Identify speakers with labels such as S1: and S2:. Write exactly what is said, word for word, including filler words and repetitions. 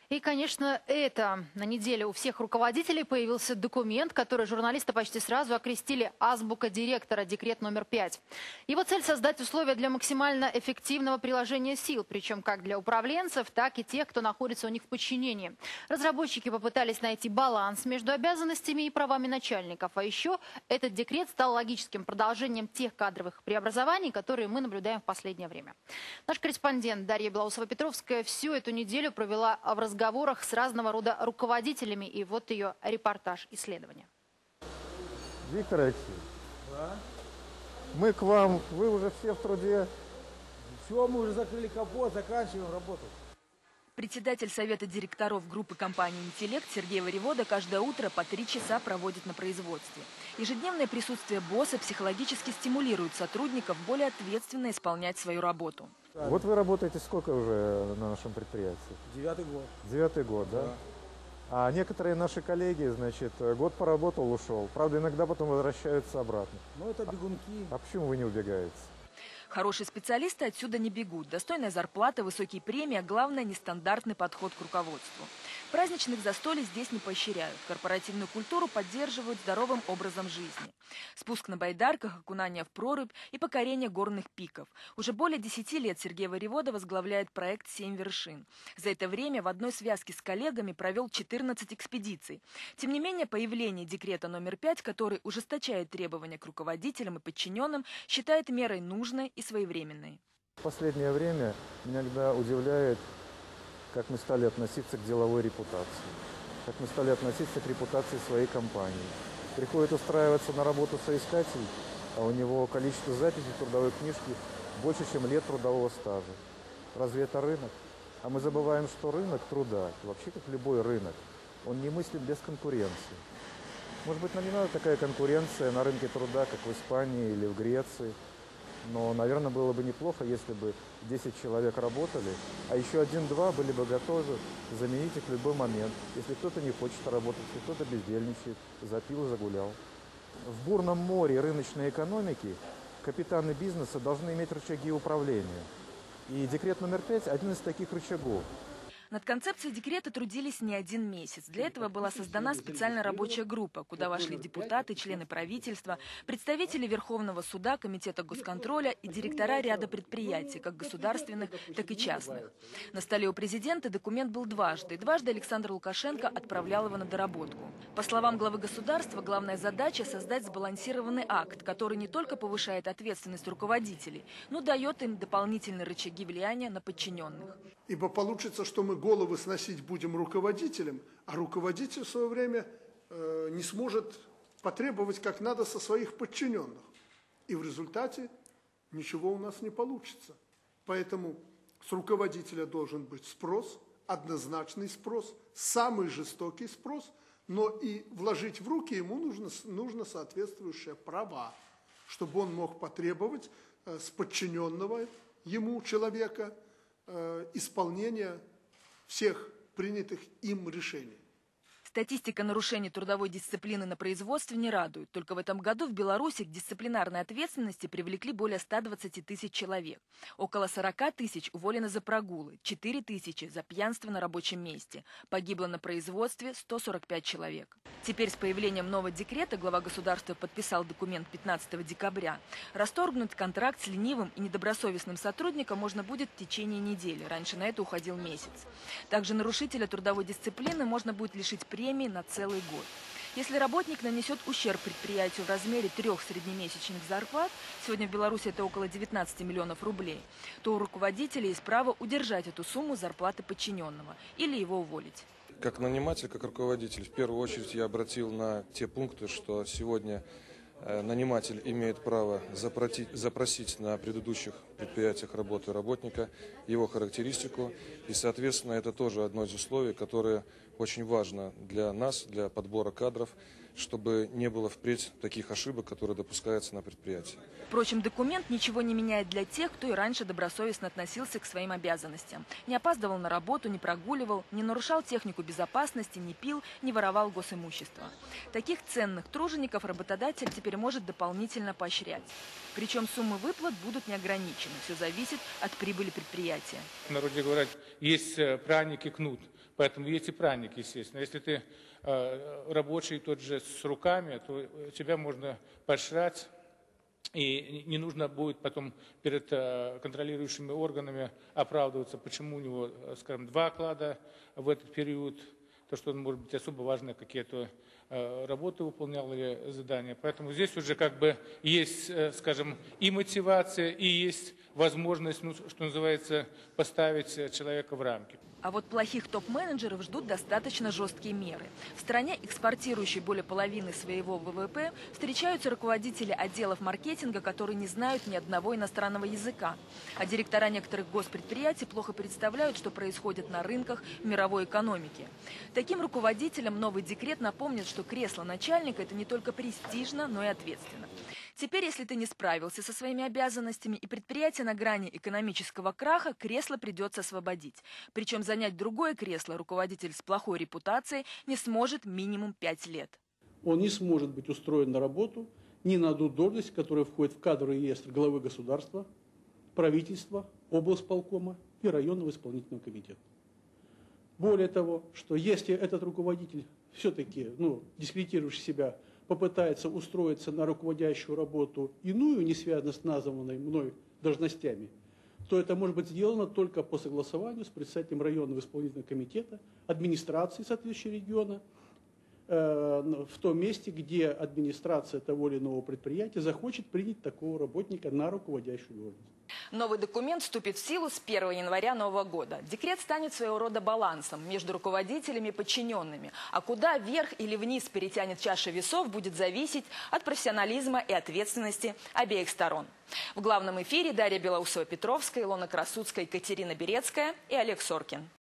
S1: И, конечно, это на неделе у всех руководителей появился документ, который журналисты почти сразу окрестили «Азбука директора», декрет номер пять. Его цель – создать условия для максимально эффективного приложения сил, причем как для управленцев, так и тех, кто находится у них в подчинении. Разработчики попытались найти баланс между обязанностями и правами начальников. А еще этот декрет стал логическим продолжением тех кадровых преобразований, которые мы наблюдаем в последнее время. Наш корреспондент Дарья Белоусова-Петровская всю эту неделю провела в разговорах разговорах с разного рода руководителями. И вот ее репортаж исследования.
S2: Виктор Алексеевич, да? Мы к вам, вы уже все в труде.
S3: Все, мы уже закрыли капот, заканчиваем работу.
S4: Председатель совета директоров группы компании «Интеллект» Сергей Варивода каждое утро по три часа проводит на производстве. Ежедневное присутствие босса психологически стимулирует сотрудников более ответственно исполнять свою работу.
S2: Вот вы работаете сколько уже на нашем предприятии?
S3: Девятый год.
S2: Девятый год, да? Да. А некоторые наши коллеги, значит, год поработал, ушел. Правда, иногда потом возвращаются обратно.
S3: Ну, это бегунки.
S2: А, а почему вы не убегаете?
S4: Хорошие специалисты отсюда не бегут. Достойная зарплата, высокие премии, а главное – нестандартный подход к руководству. Праздничных застолий здесь не поощряют. Корпоративную культуру поддерживают здоровым образом жизни. Спуск на байдарках, окунание в прорубь и покорение горных пиков. Уже более десяти лет Сергей Варивода возглавляет проект «Семь вершин». За это время в одной связке с коллегами провел четырнадцать экспедиций. Тем не менее, появление декрета номер пять, который ужесточает требования к руководителям и подчиненным, считает мерой нужной и своевременной.
S2: В последнее время меня иногда удивляет, как мы стали относиться к деловой репутации, как мы стали относиться к репутации своей компании. Приходит устраиваться на работу соискатель, а у него количество записей в трудовой книжке больше, чем лет трудового стажа. Разве это рынок? А мы забываем, что рынок труда, вообще как любой рынок, он не мыслит без конкуренции. Может быть, нам не надо такая конкуренция на рынке труда, как в Испании или в Греции. Но, наверное, было бы неплохо, если бы десять человек работали, а еще один-два были бы готовы заменить их в любой момент. Если кто-то не хочет работать, если кто-то бездельничает, запил и загулял. В бурном море рыночной экономики капитаны бизнеса должны иметь рычаги управления. И декрет номер пять – один из таких рычагов.
S4: Над концепцией декрета трудились не один месяц. Для этого была создана специальная рабочая группа, куда вошли депутаты, члены правительства, представители Верховного суда, Комитета госконтроля и директора ряда предприятий, как государственных, так и частных. На столе у президента документ был дважды. И дважды Александр Лукашенко отправлял его на доработку. По словам главы государства, главная задача – создать сбалансированный акт, который не только повышает ответственность руководителей, но дает им дополнительные рычаги влияния на подчиненных.
S5: Ибо получится, что мы головы сносить будем руководителям, а руководитель в свое время э, не сможет потребовать как надо со своих подчиненных. И в результате ничего у нас не получится. Поэтому с руководителя должен быть спрос, однозначный спрос, самый жестокий спрос, но и вложить в руки ему нужно, нужно соответствующие права, чтобы он мог потребовать э, с подчиненного ему человека э, исполнения всех принятых им решений.
S4: Статистика нарушений трудовой дисциплины на производстве не радует. Только в этом году в Беларуси к дисциплинарной ответственности привлекли более ста двадцати тысяч человек. Около сорока тысяч уволены за прогулы, четыре тысячи за пьянство на рабочем месте. Погибло на производстве сто сорок пять человек. Теперь с появлением нового декрета глава государства подписал документ пятнадцатого декабря. Расторгнуть контракт с ленивым и недобросовестным сотрудником можно будет в течение недели. Раньше на это уходил месяц. Также нарушителя трудовой дисциплины можно будет лишить премии на целый год. Если работник нанесет ущерб предприятию в размере трех среднемесячных зарплат, сегодня в Беларуси это около девятнадцати миллионов рублей, то у руководителя есть право удержать эту сумму зарплаты подчиненного или его уволить.
S6: Как наниматель, как руководитель, в первую очередь я обратил на те пункты, что сегодня наниматель имеет право запросить, запросить на предыдущих предприятиях работы работника его характеристику. И, соответственно, это тоже одно из условий, которое очень важно для нас, для подбора кадров, чтобы не было впредь таких ошибок, которые допускаются на предприятии.
S4: Впрочем, документ ничего не меняет для тех, кто и раньше добросовестно относился к своим обязанностям. Не опаздывал на работу, не прогуливал, не нарушал технику безопасности, не пил, не воровал госимущество. Таких ценных тружеников работодатель теперь может дополнительно поощрять. Причем суммы выплат будут не ограничены. Все зависит от прибыли предприятия.
S7: В народе говорят, есть пряник и кнут. Поэтому есть и праздник, естественно. Если ты э, рабочий тот же с руками, то тебя можно поощрять, и не нужно будет потом перед э, контролирующими органами оправдываться, почему у него, скажем, два оклада в этот период, то, что он, может быть, особо важные какие-то э, работы выполнял или задания. Поэтому здесь уже как бы есть, э, скажем, и мотивация, и есть возможность, ну, что называется, поставить человека в рамки.
S4: А вот плохих топ-менеджеров ждут достаточно жесткие меры. В стране, экспортирующей более половины своего вэ вэ пэ, встречаются руководители отделов маркетинга, которые не знают ни одного иностранного языка. А директора некоторых госпредприятий плохо представляют, что происходит на рынках мировой экономики. Таким руководителям новый декрет напомнит, что кресло начальника – это не только престижно, но и ответственно. Теперь, если ты не справился со своими обязанностями и предприятие на грани экономического краха, кресло придется освободить. Причем занять другое кресло руководитель с плохой репутацией не сможет минимум пять лет.
S8: Он не сможет быть устроен на работу ни на одну должность, которая входит в кадровый реестр главы государства, правительства, облсполкома и районного исполнительного комитета. Более того, что если этот руководитель все-таки, ну, дискредитирующий себя, попытается устроиться на руководящую работу иную, не связанную с названной мной должностями, то это может быть сделано только по согласованию с председателем районного исполнительного комитета, администрации соответствующего региона, э, в том месте, где администрация того или иного предприятия захочет принять такого работника на руководящую должность.
S4: Новый документ вступит в силу с первого января нового года. Декрет станет своего рода балансом между руководителями и подчиненными. А куда вверх или вниз перетянет чаша весов, будет зависеть от профессионализма и ответственности обеих сторон. В главном эфире Дарья Белоусова-Петровская, Илона Красуцкая, Екатерина Берецкая и Олег Соркин.